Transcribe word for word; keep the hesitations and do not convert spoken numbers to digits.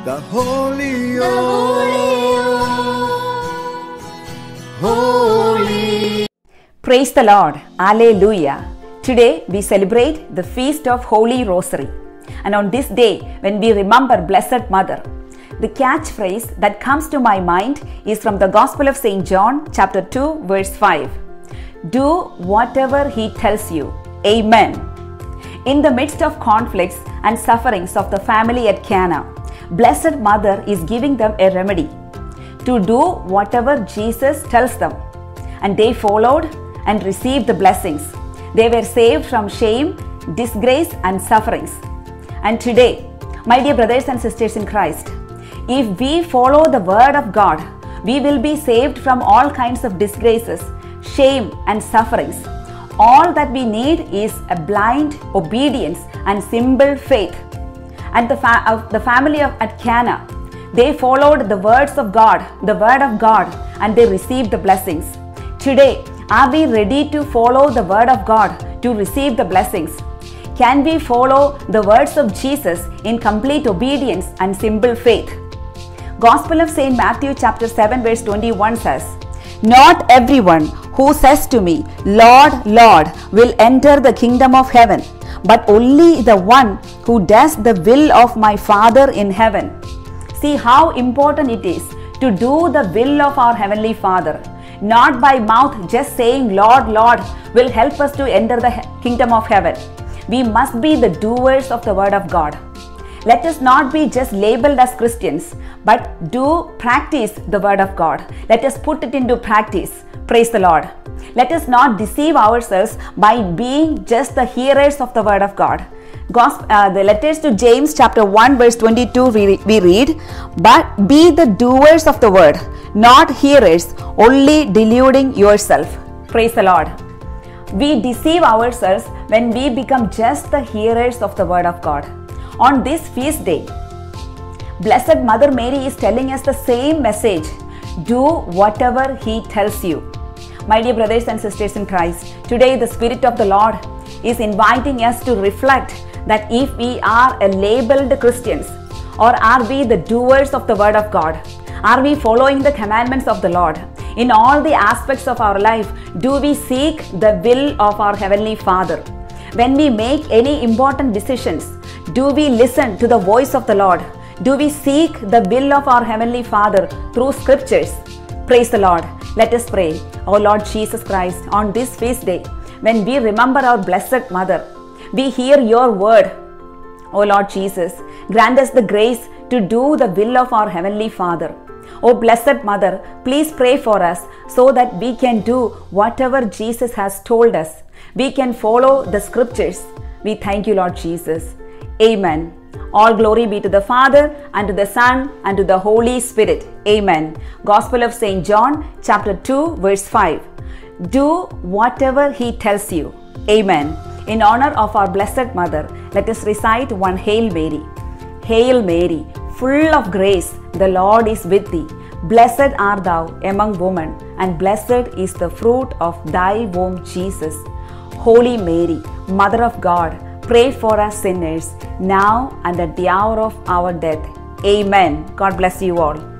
the Holy, the Holy, Holy. Praise the Lord. Alleluia. Today we celebrate the feast of Holy Rosary. And on this day, when we remember Blessed Mother, the catchphrase that comes to my mind is from the Gospel of Saint John, chapter two, verse five. Do whatever he tells you. Amen. In the midst of conflicts and sufferings of the family at Cana, Blessed Mother is giving them a remedy to do whatever Jesus tells them. And they followed and received the blessings. They were saved from shame, disgrace, and sufferings. And today, my dear brothers and sisters in Christ, if we follow the word of God, we will be saved from all kinds of disgraces, shame, and sufferings. All that we need is a blind obedience and simple faith. And the, fa- of the family of at Cana, they followed the words of God, the word of God, and they received the blessings. Today, are we ready to follow the word of God to receive the blessings? Can we follow the words of Jesus in complete obedience and simple faith? Gospel of Saint Matthew chapter seven verse twenty-one says, Not everyone who says to me, Lord, Lord, will enter the kingdom of heaven, but only the one who does the will of my Father in heaven. See how important it is to do the will of our Heavenly Father. Not by mouth just saying Lord, Lord will help us to enter the kingdom of heaven. We must be the doers of the word of God. Let us not be just labeled as Christians, but do practice the word of God. Let us put it into practice. Praise the Lord. Let us not deceive ourselves by being just the hearers of the word of God. Gospel, uh, the letters to James chapter one verse twenty-two we, we read, But be the doers of the word, not hearers, only deluding yourself. Praise the Lord. We deceive ourselves when we become just the hearers of the word of God. On this feast day, Blessed Mother Mary is telling us the same message. Do whatever he tells you. My dear brothers and sisters in Christ, today the Spirit of the Lord is inviting us to reflect that if we are a labeled Christians, or are we the doers of the word of God? Are we following the commandments of the Lord? In all the aspects of our life, do we seek the will of our Heavenly Father? When we make any important decisions, do we listen to the voice of the Lord? Do we seek the will of our Heavenly Father through scriptures? Praise the Lord. Let us pray. O Lord Jesus Christ, on this feast day, when we remember our Blessed Mother, we hear your word. O Lord Jesus, grant us the grace to do the will of our Heavenly Father. O Blessed Mother, please pray for us so that we can do whatever Jesus has told us. We can follow the scriptures. We thank you, Lord Jesus. Amen. All glory be to the Father, and to the Son, and to the Holy Spirit. Amen. Gospel of Saint John, chapter two, verse five. Do whatever he tells you. Amen. In honor of our Blessed Mother, let us recite one Hail Mary. Hail Mary, full of grace, the Lord is with thee. Blessed art thou among women, and blessed is the fruit of thy womb, Jesus. Holy Mary, Mother of God, pray for us sinners, now and at the hour of our death. Amen. God bless you all.